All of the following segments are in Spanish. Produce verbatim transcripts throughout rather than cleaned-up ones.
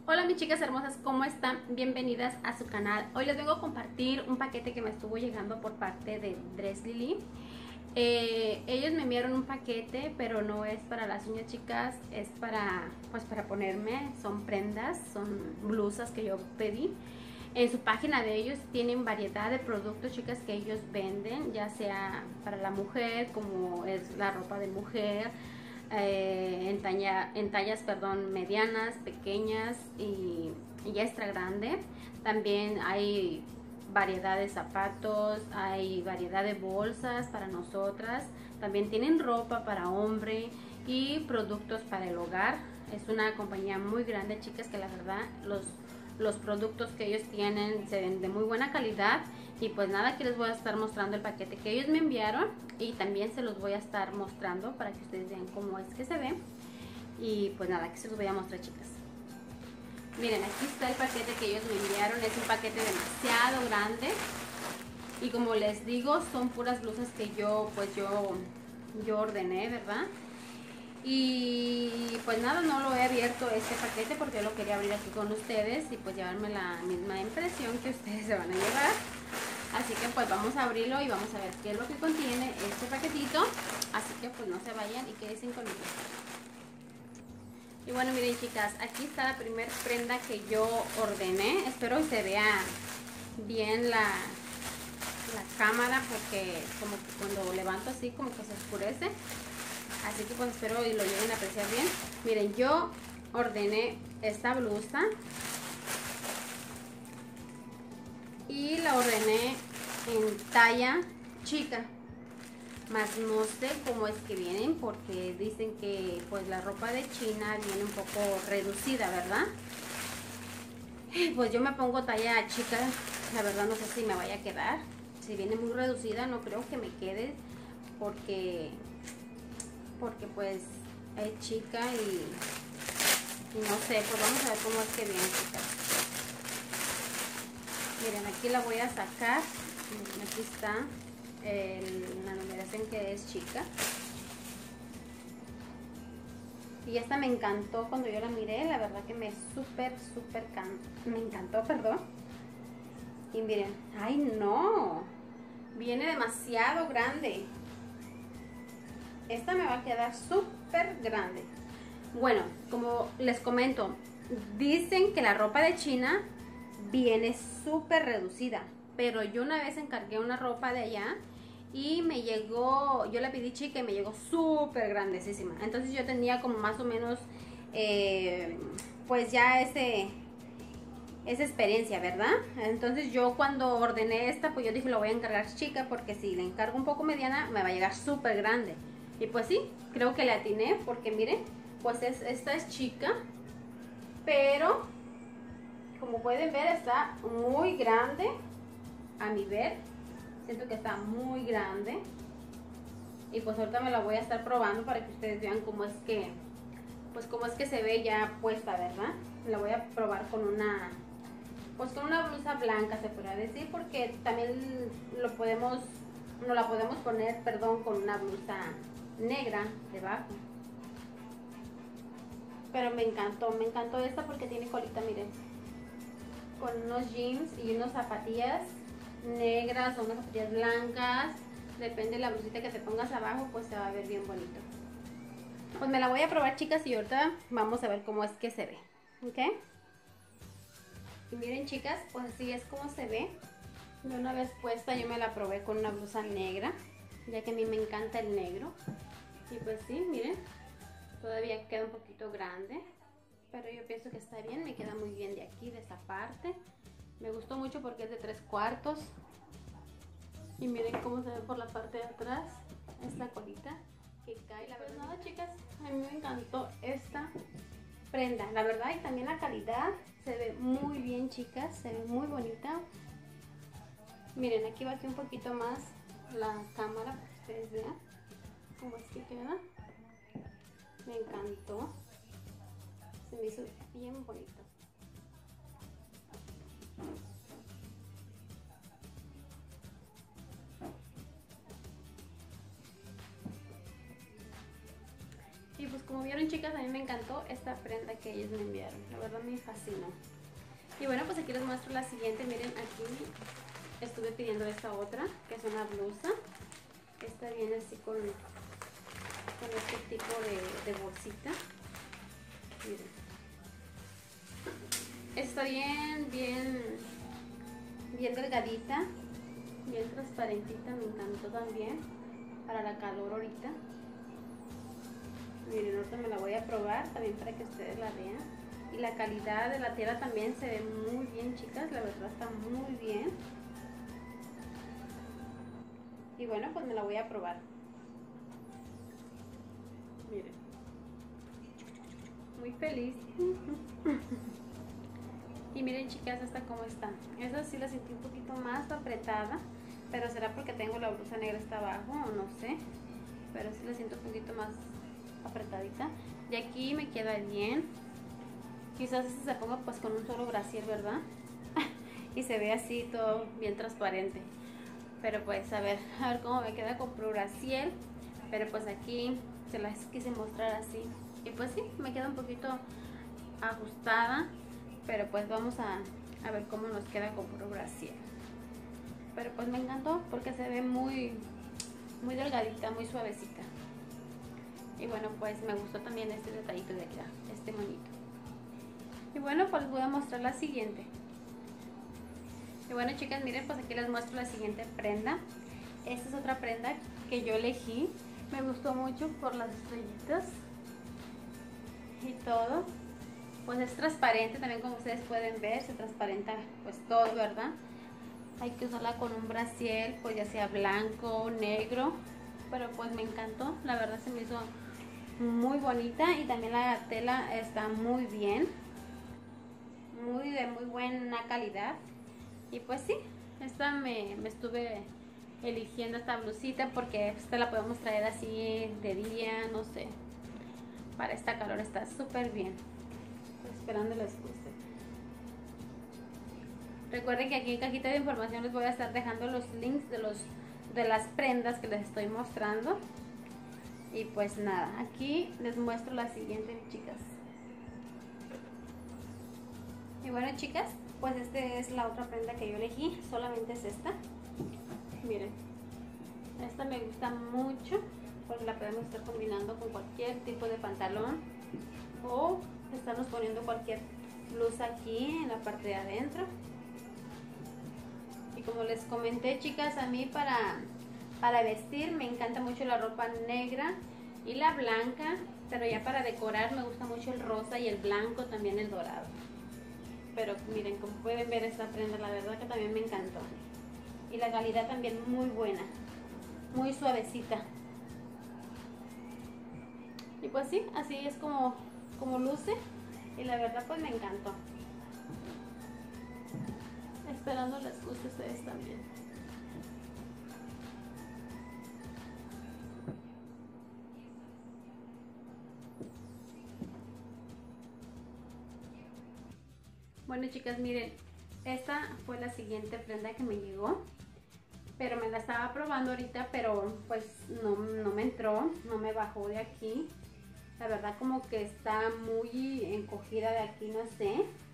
Hola mis chicas hermosas, ¿cómo están? Bienvenidas a su canal. Hoy les vengo a compartir un paquete que me estuvo llegando por parte de Dress Lily. Eh, ellos me enviaron un paquete, pero no es para las uñas, chicas, es para, pues para ponerme. Son prendas, son blusas que yo pedí. En su página de ellos tienen variedad de productos, chicas, que ellos venden, ya sea para la mujer, como es la ropa de mujer, eh, en, talla, en tallas perdón, medianas, pequeñas y, y extra grande. También hay variedad de zapatos, hay variedad de bolsas para nosotras. También tienen ropa para hombre y productos para el hogar. Es una compañía muy grande, chicas, que la verdad los los productos que ellos tienen se ven de muy buena calidad. Y pues nada, aquí les voy a estar mostrando el paquete que ellos me enviaron y también se los voy a estar mostrando para que ustedes vean cómo es que se ve. Y pues nada, aquí se los voy a mostrar, chicas. Miren, aquí está el paquete que ellos me enviaron. Es un paquete demasiado grande y como les digo, son puras blusas que yo pues yo yo ordené, ¿verdad? Y pues nada, no lo he abierto este paquete porque lo quería abrir aquí con ustedes y pues llevarme la misma impresión que ustedes se van a llevar. Así que pues vamos a abrirlo y vamos a ver qué es lo que contiene este paquetito. Así que pues no se vayan y quédense conmigo. Y bueno, miren, chicas, aquí está la primera prenda que yo ordené. Espero que se vea bien la, la cámara porque como que cuando levanto así como que se oscurece. Así que pues espero y lo lleguen a apreciar bien. Miren, yo ordené esta blusa y la ordené en talla chica, más no sé cómo es que vienen porque dicen que pues la ropa de China viene un poco reducida, ¿verdad? Pues yo me pongo talla chica, la verdad no sé si me vaya a quedar. Si viene muy reducida no creo que me quede porque porque pues es chica y, y no sé, pues vamos a ver cómo es que viene, chicas. Miren, aquí la voy a sacar. Miren, aquí está el, la numeración que es chica. Y esta me encantó cuando yo la miré, la verdad que me súper, súper me encantó, perdón. Y miren, ay no, viene demasiado grande. Esta me va a quedar súper grande. Bueno, como les comento, dicen que la ropa de China viene súper reducida, pero yo una vez encargué una ropa de allá y me llegó, yo la pedí chica y me llegó súper grandísima. Entonces yo tenía como más o menos, eh, pues ya ese, esa experiencia, ¿verdad? Entonces yo cuando ordené esta, pues yo dije, lo voy a encargar chica porque si la encargo un poco mediana, me va a llegar súper grande. Y pues sí, creo que le atiné porque miren, pues es, esta es chica, pero como pueden ver está muy grande a mi ver. Siento que está muy grande. Y pues ahorita me la voy a estar probando para que ustedes vean cómo es que, pues cómo es que se ve ya puesta, ¿verdad? La voy a probar con una, pues con una blusa blanca se podría decir, porque también lo podemos, no la podemos poner, perdón, con una blusa negra debajo. Pero me encantó, me encantó esta porque tiene colita, miren, con unos jeans y unas zapatillas negras o unas zapatillas blancas, depende de la blusita que te pongas abajo, pues se va a ver bien bonito. Pues me la voy a probar, chicas, y ahorita vamos a ver cómo es que se ve, ¿ok? Y miren, chicas, pues así es como se ve. De una vez puesta yo me la probé con una blusa negra, ya que a mí me encanta el negro. Y pues sí, miren, todavía queda un poquito grande, pero yo pienso que está bien, me queda muy bien de aquí, de esta parte. Me gustó mucho porque es de tres cuartos. Y miren cómo se ve por la parte de atrás, esta colita que cae. La verdad, nada, chicas, a mí me encantó esta prenda, la verdad, y también la calidad, se ve muy bien, chicas, se ve muy bonita. Miren, aquí va aquí un poquito más la cámara para que ustedes vean cómo es que queda. Me encantó, se me hizo bien bonito. Y pues como vieron, chicas, a mí me encantó esta prenda que ellos me enviaron. La verdad me fascinó. Y bueno, pues aquí les muestro la siguiente. Miren, aquí estuve pidiendo esta otra, que es una blusa. Esta viene así con, con este tipo de, de bolsita. Miren. Está bien, bien, bien delgadita, bien transparentita. Me encantó también para la calor ahorita. Miren, ahorita me la voy a probar también para que ustedes la vean. Y la calidad de la tela también se ve muy bien, chicas. La verdad está muy bien. Y bueno, pues me la voy a probar. Miren. Muy feliz. Y miren, chicas, esta cómo está. Esta sí la sentí un poquito más apretada. Pero será porque tengo la blusa negra hasta abajo o no sé. Pero sí la siento un poquito más apretadita. De aquí me queda bien. Quizás este se ponga pues con un solo brasier, ¿verdad? Y se ve así todo bien transparente. Pero pues a ver, a ver cómo me queda con puro brasier. Pero pues aquí se las quise mostrar así. Y pues sí, me queda un poquito ajustada. Pero pues vamos a, a ver cómo nos queda con puro brasier. Pero pues me encantó porque se ve muy, muy delgadita, muy suavecita. Y bueno, pues me gustó también este detallito de aquí, este monito. Y bueno, pues voy a mostrar la siguiente. Y bueno, chicas, miren, pues aquí les muestro la siguiente prenda. Esta es otra prenda que yo elegí. Me gustó mucho por las estrellitas y todo. Pues es transparente también, como ustedes pueden ver, se transparenta pues todo, ¿verdad? Hay que usarla con un brasier, pues ya sea blanco o negro. Pero pues me encantó, la verdad se me hizo muy bonita. Y también la tela está muy bien, muy de muy buena calidad. Y pues sí, esta me, me estuve eligiendo esta blusita porque esta la podemos traer así de día, no sé. Para esta calor está súper bien. Estoy esperando les guste. Recuerden que aquí en cajita de información les voy a estar dejando los links de, los, de las prendas que les estoy mostrando. Y pues nada, aquí les muestro la siguiente, chicas. Y bueno, chicas, pues esta es la otra prenda que yo elegí. Solamente es esta. Miren, esta me gusta mucho porque la podemos estar combinando con cualquier tipo de pantalón o estarnos poniendo cualquier blusa aquí en la parte de adentro. Y como les comenté, chicas, a mí para, para vestir me encanta mucho la ropa negra y la blanca, pero ya para decorar me gusta mucho el rosa y el blanco, también el dorado. Pero miren, como pueden ver, esta prenda la verdad que también me encantó. Y la calidad también muy buena, muy suavecita. Y pues sí, así es como, como luce. Y la verdad pues me encantó. Esperando les guste a ustedes también. Bueno, chicas, miren, esta fue la siguiente prenda que me llegó. Pero me la estaba probando ahorita, pero pues no, no me entró, no me bajó de aquí. La verdad como que está muy encogida de aquí, no sé.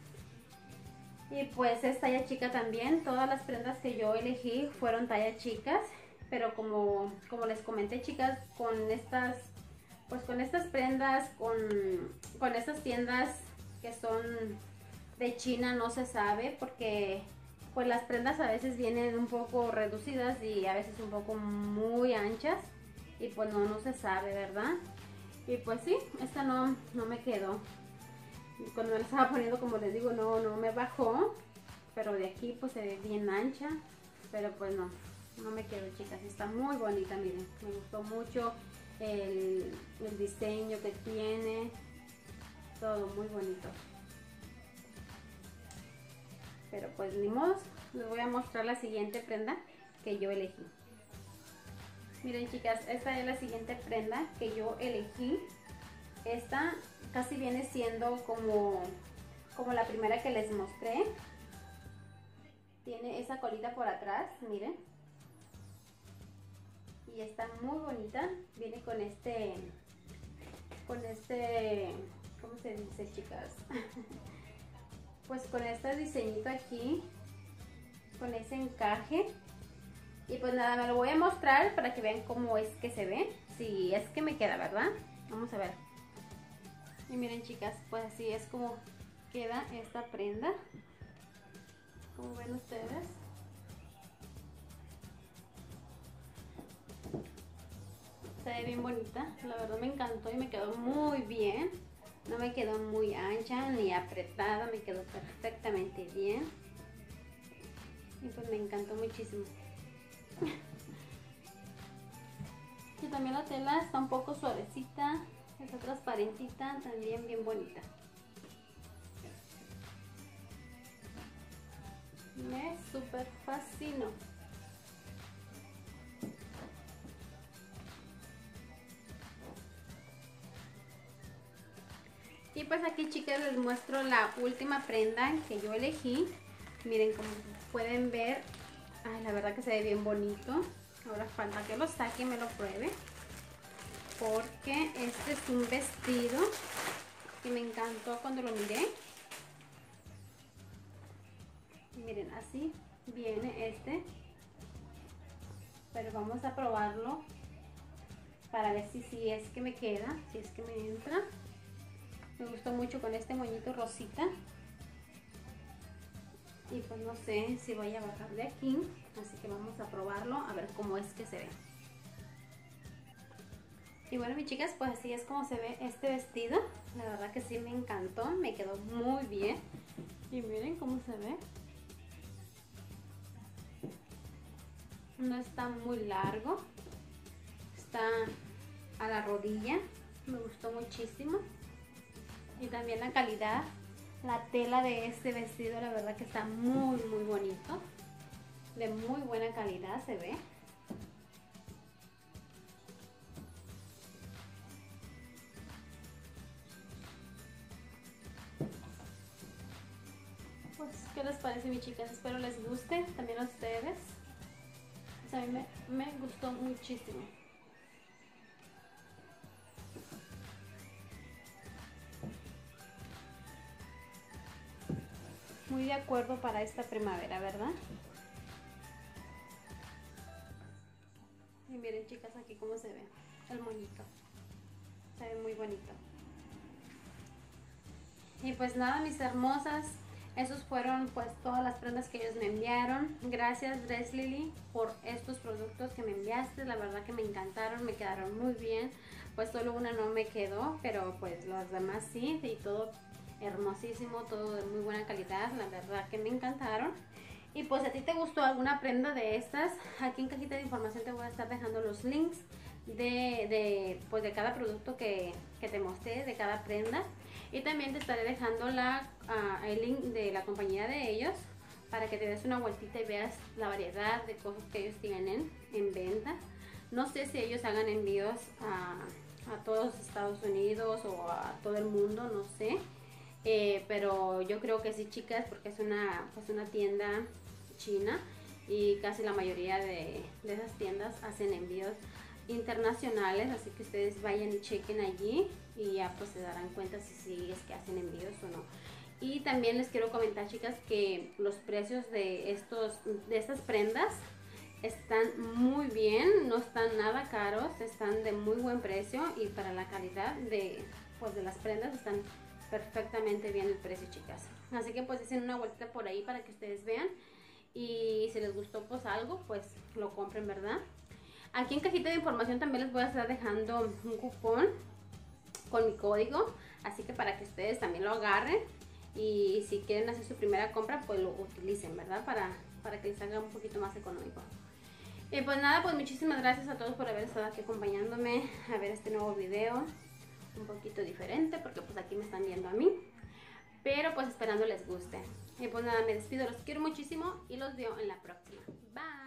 Y pues es talla chica también. Todas las prendas que yo elegí fueron talla chicas. Pero como, como les comenté, chicas, con estas, pues con estas prendas, con, con estas tiendas que son de China, no se sabe porque pues las prendas a veces vienen un poco reducidas y a veces un poco muy anchas. Y pues no, no se sabe, ¿verdad? Y pues sí, esta no, no me quedó. Cuando me la estaba poniendo, como les digo, no, no me bajó. Pero de aquí pues se ve bien ancha. Pero pues no, no me quedó, chicas. Está muy bonita, miren. Me gustó mucho el, el diseño que tiene. Todo muy bonito. Pero pues ni modo, les voy a mostrar la siguiente prenda que yo elegí. Miren, chicas, esta es la siguiente prenda que yo elegí. Esta casi viene siendo como, como la primera que les mostré. Tiene esa colita por atrás, miren. Y está muy bonita. Viene con este, con este, ¿cómo se dice, chicas? Pues con este diseñito aquí, con ese encaje. Y pues nada, me lo voy a mostrar para que vean cómo es que se ve, si es que me queda, ¿verdad? Vamos a ver. Y miren, chicas, pues así es como queda esta prenda, como ven ustedes. Se ve bien bonita, la verdad me encantó y me quedó muy bien. No me quedó muy ancha ni apretada, me quedó perfectamente bien. Y pues me encantó muchísimo. Y también la tela está un poco suavecita, está transparentita, también bien bonita. Me súper fascinó. Y pues aquí, chicas, les muestro la última prenda que yo elegí. Miren, como pueden ver, ay, la verdad que se ve bien bonito. Ahora falta que lo saque y me lo pruebe, porque este es un vestido que me encantó cuando lo miré. Y miren, así viene este, pero vamos a probarlo para ver si, si es que me queda, si es que me entra. Me gustó mucho con este moñito rosita. Y pues no sé si voy a bajar de aquí, así que vamos a probarlo a ver cómo es que se ve. Y bueno, mis chicas, pues así es como se ve este vestido. La verdad que sí me encantó, me quedó muy bien. Y miren cómo se ve. No está muy largo, está a la rodilla, me gustó muchísimo. Y también la calidad, la tela de este vestido, la verdad que está muy muy bonito, de muy buena calidad se ve. Pues, ¿qué les parece, mis chicas? Espero les guste también a ustedes. Pues a mí me, me gustó muchísimo. Muy de acuerdo para esta primavera, ¿verdad? Y miren, chicas, aquí cómo se ve el moñito. Se ve muy bonito. Y pues nada, mis hermosas, esos fueron pues todas las prendas que ellos me enviaron. Gracias, Dress Lily, por estos productos que me enviaste. La verdad que me encantaron, me quedaron muy bien. Pues solo una no me quedó, pero pues las demás sí, y todo hermosísimo, todo de muy buena calidad, la verdad que me encantaron. Y pues, si a ti te gustó alguna prenda de estas, aquí en cajita de información te voy a estar dejando los links de, de, pues, de cada producto que, que te mostré, de cada prenda. Y también te estaré dejando la, uh, el link de la compañía de ellos, para que te des una vueltita y veas la variedad de cosas que ellos tienen en venta. No sé si ellos hagan envíos a, a todos Estados Unidos o a todo el mundo, no sé. Eh, pero yo creo que sí, chicas, porque es una, pues una tienda china y casi la mayoría de, de esas tiendas hacen envíos internacionales, así que ustedes vayan y chequen allí y ya pues se darán cuenta si sí es que hacen envíos o no. Y también les quiero comentar, chicas, que los precios de, estos, de estas prendas están muy bien, no están nada caros, están de muy buen precio y para la calidad de, pues, de las prendas están perfectamente bien el precio, chicas. Así que pues hacen una vuelta por ahí para que ustedes vean y si les gustó pues algo, pues lo compren, ¿verdad? Aquí en cajita de información también les voy a estar dejando un cupón con mi código, así que para que ustedes también lo agarren y si quieren hacer su primera compra pues lo utilicen, ¿verdad? Para, para que les salga un poquito más económico. Y pues nada, pues muchísimas gracias a todos por haber estado aquí acompañándome a ver este nuevo video. Un poquito diferente porque pues aquí me están viendo a mí, pero pues esperando les guste. Y pues nada, me despido, los quiero muchísimo y los veo en la próxima. Bye.